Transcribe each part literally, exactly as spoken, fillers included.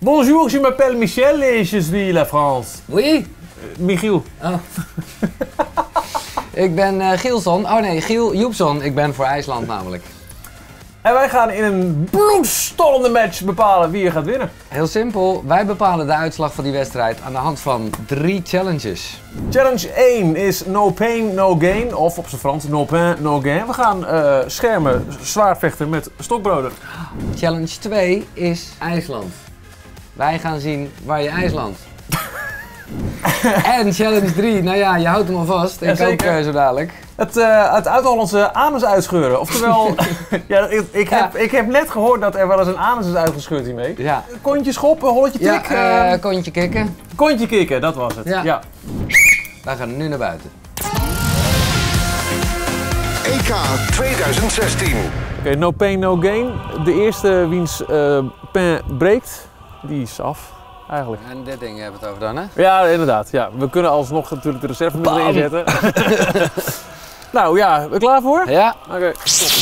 Bonjour, je m'appelle Michel et je suis la France. Oui? Uh, Michiel. Oh. Ik ben uh, Gielson. Oh nee, Giel Joepson. Ik ben voor IJsland namelijk. En wij gaan in een bloedstollende match bepalen wie er gaat winnen. Heel simpel, wij bepalen de uitslag van die wedstrijd aan de hand van drie challenges. Challenge één is no pain, no gain. Of op zijn Frans, no pain, no gain. We gaan uh, schermen, zwaard vechten met stokbroden. Challenge twee is IJsland. Wij gaan zien waar je IJsland. En challenge drie, nou ja, je houdt hem al vast. Ik ja, ook uh, zo dadelijk. Het, uh, het Oud-Hollandse anus uitscheuren. Oftewel, ja, ik, ik, heb, ja. ik heb net gehoord dat er wel eens een anus is uitgescheurd hiermee. Ja. Kontje schoppen, holletje tik. Ja, uh, uh, kontje kikken. Kontje kikken, dat was het. Ja. Ja. Wij gaan nu naar buiten. E K twintig zestien. Oké, okay, no pain, no gain. De eerste wiens uh, pain breekt, die is af. Eigenlijk. En dit ding hebben we het over dan, hè? Ja, inderdaad. Ja. We kunnen alsnog natuurlijk de reserve erin zetten. Nou ja, ben je klaar voor? Ja. Oké. Okay.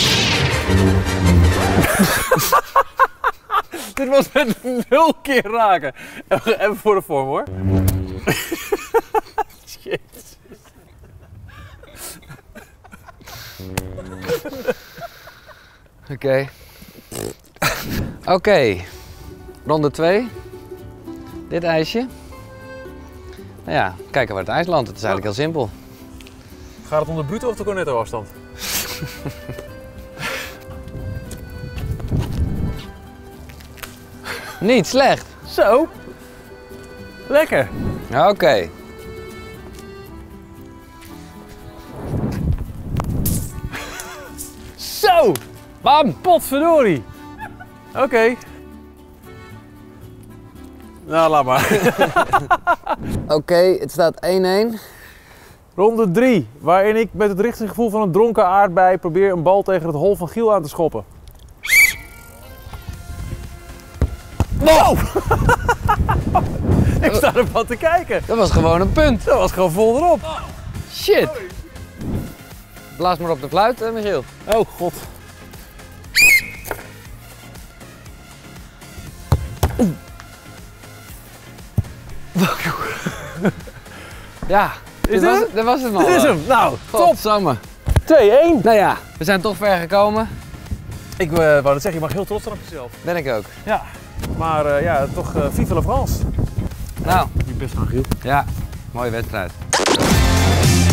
Dit was met nul keer raken. Even voor de vorm hoor. Jezus. Oké. Okay. Oké. Okay. Ronde twee. Dit ijsje. Nou ja, kijken waar het ijs landt. Het is eigenlijk heel simpel. Gaat het om de bruto of de cornetto afstand? Niet slecht. Zo. Lekker. Oké. Okay. Zo. Bam. Potverdorie. Oké. Okay. Nou, laat maar. Oké, okay, het staat één-één. Ronde drie, waarin ik met het richtingsgevoel van een dronken aardbei probeer een bal tegen het hol van Giel aan te schoppen. Wow! Ik sta ervan te kijken. Dat was gewoon een punt. Dat was gewoon vol erop. Shit. Blaas maar op de fluit, hè, Michiel. Oh god. Ja, is dit dit was, dit was het nog. Dit is hem. Nou, top. Samen. twee-één. Nou ja, we zijn toch ver gekomen. Ik uh, wou dat zeggen, je mag heel trots zijn op jezelf. Ben ik ook. Ja, maar uh, ja, toch uh, vive la France. Nou. Je best aan Giel. Ja, mooie wedstrijd.